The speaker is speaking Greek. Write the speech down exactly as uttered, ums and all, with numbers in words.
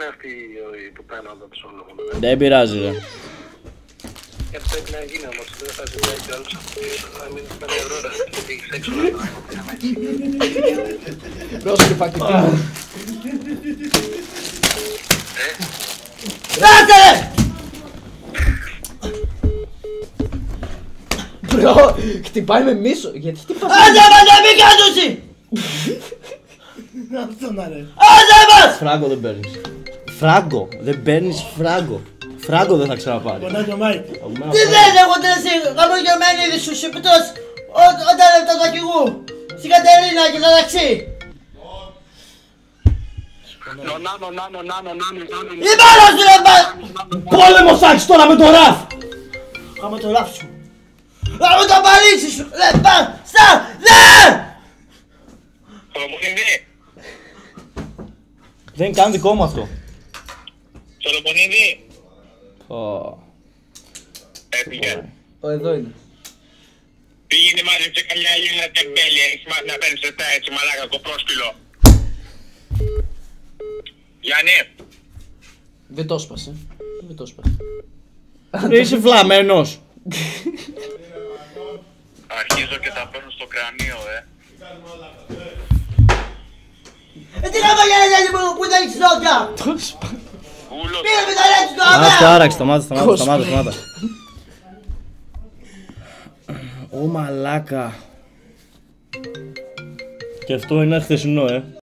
είναι αυτή η που παίρνω εδώ το σόλο. Δεν πειράζει, ρε. Γιατί πρέπει να γίνει όμως, δεν θα ζητάει κι άλλος από πίσω, θα μείνει πέντε ευρώ ρε, και πήγες έξω να το Πρόσεχε φακητή. Ράτε! Μπρο, χτυπάει με μίσο. Γιατί χτυπάς? Άντε μας να μην κάτωσει! Αυτό να ρε. Άντε μας! Φράγκο δεν παίρνεις. Φράγκο, δεν παίρνεις φράγκο. Φράγκο δεν θα ξαναπάρει. Πονάει το Μάικ. Τι λες εγώ τρεσί, γαμογερμένη σου σιπτός όταν λεπτά του αρχηγού στην Κατερίνα και τα ταξί. Νονά, νονά, νονά, νονά, νονά. Η μάνα σου ρε μπα! Πόλεμος θα έχεις τώρα με το ραφ! Κάμε το ράφι σου. Κάμε το παλίτσι σου, ρε μπα, στα, δε! Σολομονίδη, Δεν είναι καν δικό μου αυτό. Σολομονίδη. Πω. Έφυγε. Ω, εδώ είναι. Πήγαινε μάζεψε καμιά Έλληνα τεμπέλη, έχεις μάθει να παίρνεις λεφτά έτσι μαλάκα κοπρόσκυλο. Γιάννη. Δεν το έσπασε. Δεν το έσπασε. Είσαι βλαμμένος. Αρχίζω και τα παίρνω στο κρανίο, ε. Ε τι γάμα για να μου που δεν έχεις νότια. Ούλος. Πήγε με τα λέξη του Άστο, αμέα. άραξε, σταμάτα, σταμάτα, σταμάτα, σταμάτα. Ω μαλάκα. Και αυτό είναι χθεσινό, ε.